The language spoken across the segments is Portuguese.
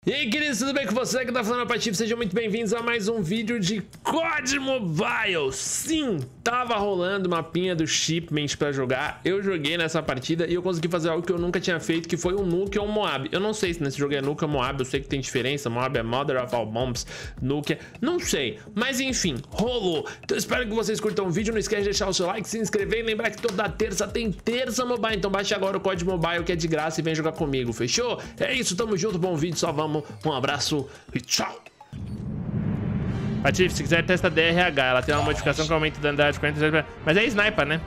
E aí, queridos, tudo bem com você? Que tá falando a Patife? Sejam muito bem-vindos a mais um vídeo de COD Mobile. Sim, tava rolando mapinha do Shipment pra jogar. Eu joguei nessa partida e eu consegui fazer algo que eu nunca tinha feito, que foi um Nuke ou um Moab. Eu não sei se nesse jogo é Nuke ou Moab, eu sei que tem diferença. Moab é Mother of All Bombs, Nuke é... não sei, mas enfim, rolou. Então espero que vocês curtam o vídeo. Não esquece de deixar o seu like, se inscrever e lembrar que toda terça tem Terça Mobile. Então baixe agora o COD Mobile, que é de graça, e vem jogar comigo, fechou? É isso, tamo junto, bom vídeo, só vamos. Um abraço e tchau. Patife, se quiser testa DRH, ela tem uma modificação que aumenta o dano de 40%, mas é sniper, né?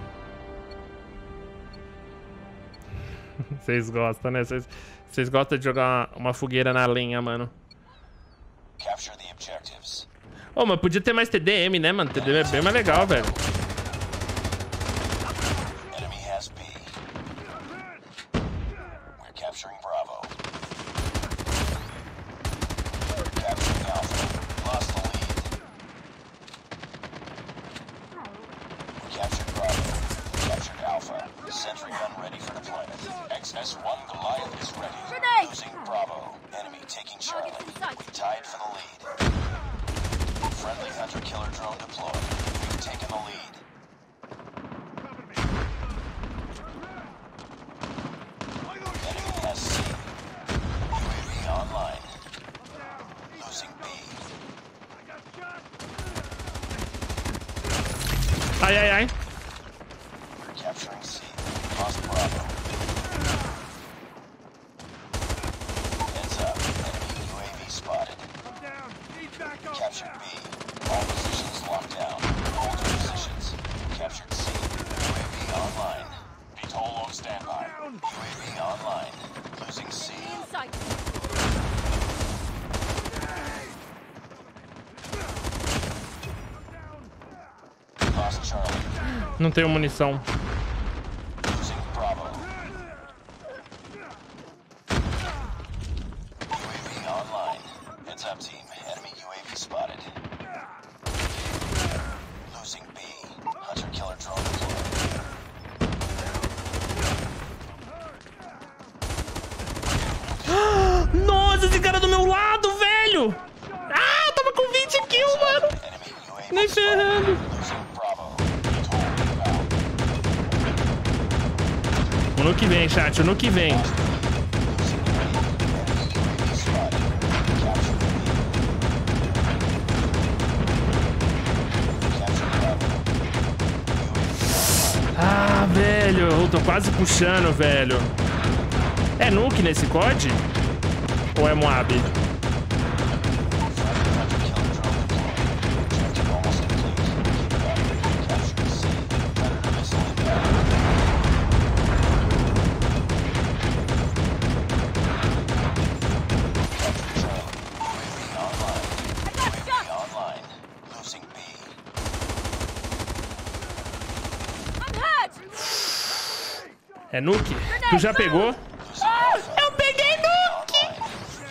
Vocês gostam, né? Vocês gostam de jogar uma fogueira na lenha, mano. Oh, mas podia ter mais TDM, né, mano? TDM é bem mais legal, velho. Sentry gun ready for deployment. XS-1 Goliath is ready. Grenade! Losing Bravo. Enemy taking Charlie. We've tied for the lead. Friendly hunter-killer drone deployed. We've taken the lead. Enemy has C. UAV online. Losing B. Ai, ai, ai. We're capturing C. Lost Bravo. Heads up. Enemy UAV spotted. Captured B. All positions locked down. Hold your positions. Captured C. UAV online. VTOL on standby. UAV online. Losing C. Lost Charlie. Não tenho munição. Up team, enemy UAV spotted. Losing B. Hunter-killer drone deployed. Nossa, esse cara do meu lado, velho! Ah, eu tava com 20 kills, mano! Nem ferrando! O Nuke vem, chat, o Nuke vem. Ah, velho, eu tô quase puxando, velho. É Nuke nesse COD? Ou é Moab? É Nuke? Tu já pegou? Ah, eu peguei Nuke!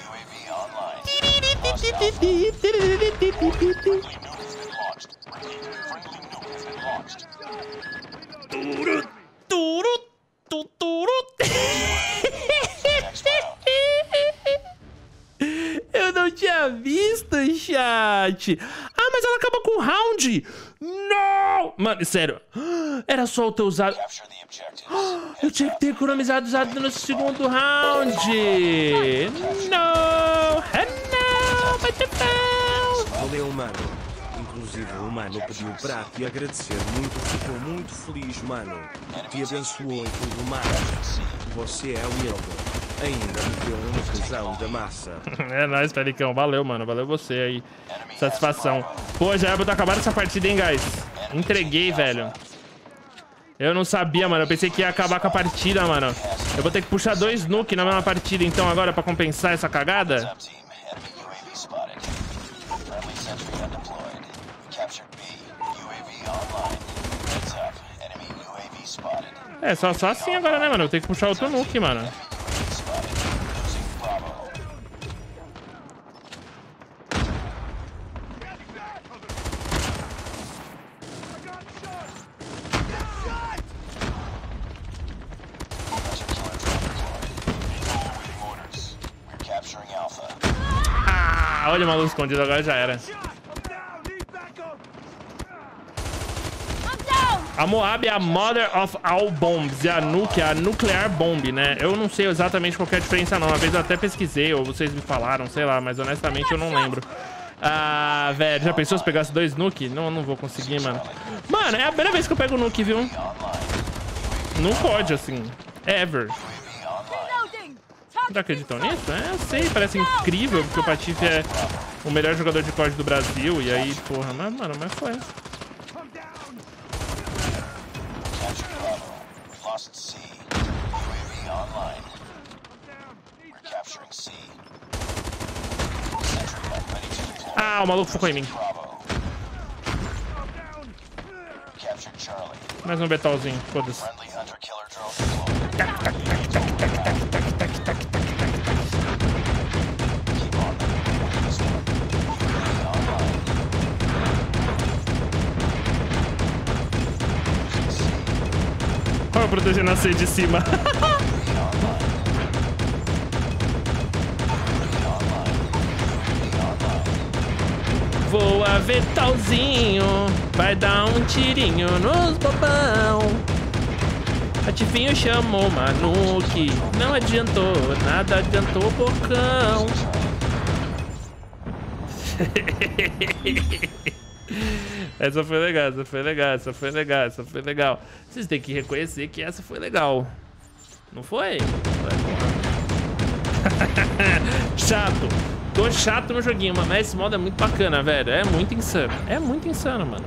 Eu não tinha visto, chat. Ah, mas ela acaba com o round. Não! Mano, sério. Era só o teu usado. Eu tinha que ter economizado usado no segundo round. Não! Não! Vai ter pau! Valeu, mano. Inclusive, o mano pediu para te agradecer muito. Ficou muito feliz, mano. Te abençoou e tudo mais. Você é humilde. Ainda me deu uma visão da massa. É nóis, Pelicão. Valeu, mano. Valeu você aí. Satisfação. Pô, já era pra acabar essa partida, hein, guys? Entreguei, velho. Eu não sabia, mano. Eu pensei que ia acabar com a partida, mano. Eu vou ter que puxar 2 Nuke na mesma partida, então, agora, pra compensar essa cagada. É, só assim agora, né, mano? Eu tenho que puxar outro Nuke, mano. Capturing Alpha. Olha o maluco escondido, agora já era. A Moab é a Mother of All Bombs e a Nuke é a Nuclear Bomb, né? Eu não sei exatamente qual que é a diferença não. Uma vez eu até pesquisei, ou vocês me falaram, sei lá, mas honestamente eu não lembro. Ah, velho, já pensou se pegasse 2 Nuke? Não vou conseguir, mano. Mano, é a primeira vez que eu pego Nuke, viu? Não pode, assim. Ever. Não acreditam nisso? É, eu sei, parece incrível, porque o Patife é o melhor jogador de COD do Brasil. E aí, porra, mas, mano, mas foi. Ah, o maluco focou em mim. Mais um betalzinho, foda-se. Olha eu protegendo a C de cima. Voa Vetalzinho, vai dar um tirinho nos bobão. Patifinho chamou Manuque, não adiantou, nada adiantou o porcão. Essa foi legal, essa foi legal, essa foi legal, essa foi legal. Vocês têm que reconhecer que essa foi legal. Não foi? Chato. Tô chato no joguinho, mas esse modo é muito bacana, velho. É muito insano. É muito insano, mano.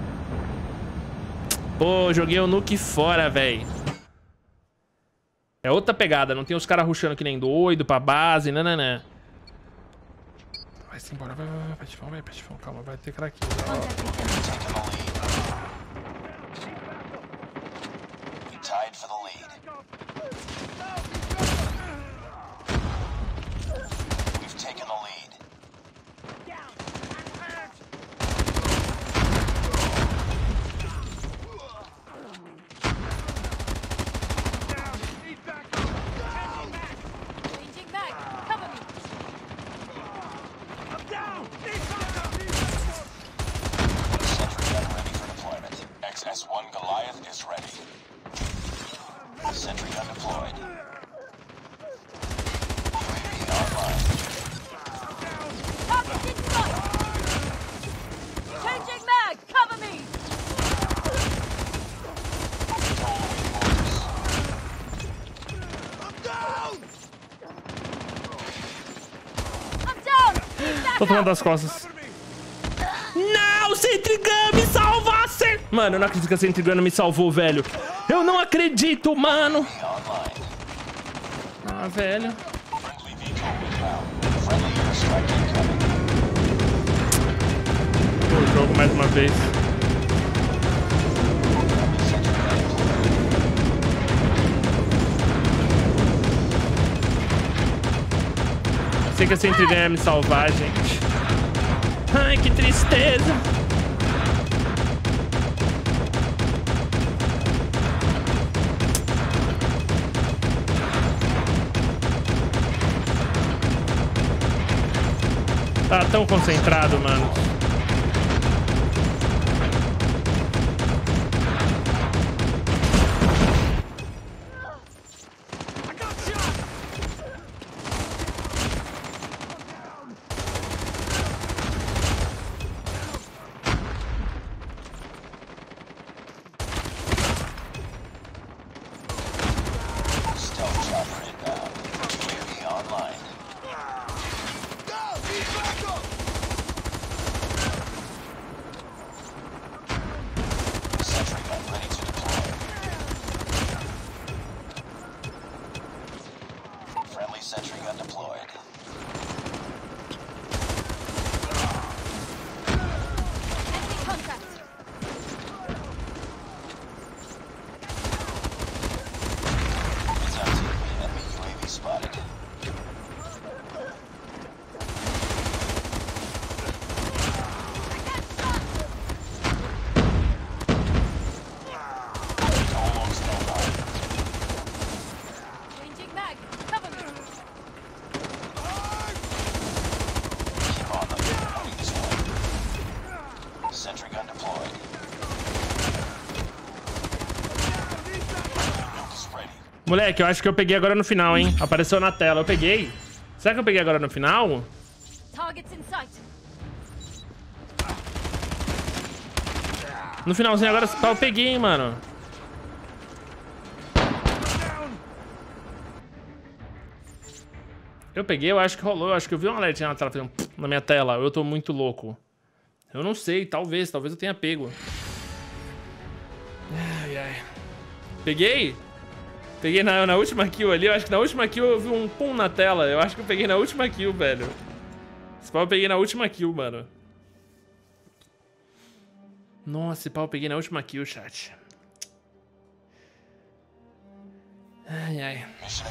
Pô, joguei o Nuke fora, velho. É outra pegada. Não tem os caras rushando que nem doido pra base, nananã. Vai-se embora. Vai, Patifão. Calma, vai ter cara aqui. Tied for the lead. We've taken the lead. XS-1 Goliath is ready. Sentry gun deployed. UAV online. Changing mag, cover me. I'm down. Tô tomando das costas. Não, Sentrigun me salvasse! Mano, eu não acredito que a Sentrigun me salvou, velho. Eu não acredito, mano. Ah, velho. O jogo mais uma vez. Sei que a Sentrigun ia me salvar, gente. Ai, que tristeza. Tá tão concentrado, mano. Sentry gun deployed. Enemy contact. It's empty. Enemy UAV spotted. Moleque, eu acho que eu peguei agora no final, hein? Apareceu na tela. Eu peguei. Será que eu peguei agora no final? Targets in sight. No finalzinho agora eu peguei, hein, mano. Eu peguei, eu acho que rolou. Eu acho que eu vi uma alertinha na tela, na minha tela. Eu tô muito louco. Eu não sei, talvez eu tenha pego. Ai, ai. Peguei? Peguei na última kill ali. Eu acho que na última kill eu vi um pum na tela. Eu acho que eu peguei na última kill, velho. Esse pau eu peguei na última kill, mano. Nossa, esse pau eu peguei na última kill, chat. Ai, ai.